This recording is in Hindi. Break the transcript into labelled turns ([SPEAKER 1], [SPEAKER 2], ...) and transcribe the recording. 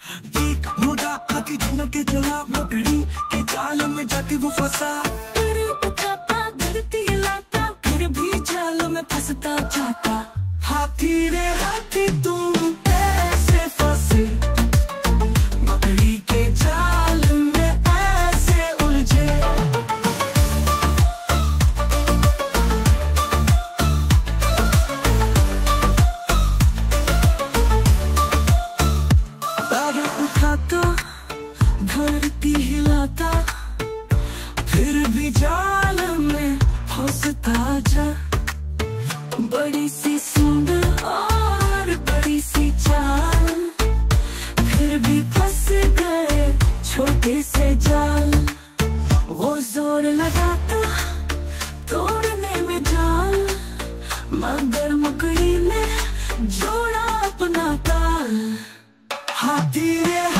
[SPEAKER 1] एक मुदा हाथी ढूंढ के चला, मकड़ी के जाल में जाके वो फंसा।
[SPEAKER 2] पर उठाता धरती हिलाता, फिर भी जाल में फंसता जाता।
[SPEAKER 1] हाथी रे हाथी तुम ऐसे फंसे, मकड़ी के जाल में ऐसे उलझे।
[SPEAKER 2] पर उठाता धरती हिलाता,
[SPEAKER 1] फिर भी जाल में
[SPEAKER 2] फंसता जा। बड़ी सी सूंड और बड़ी सी चाल, फिर भी फंस गए छोटे से जाल। वो जोर लगाता तोड़ने में जाल, मगर मकड़ी ने जोड़ा अपना ताल।
[SPEAKER 1] हाथी रे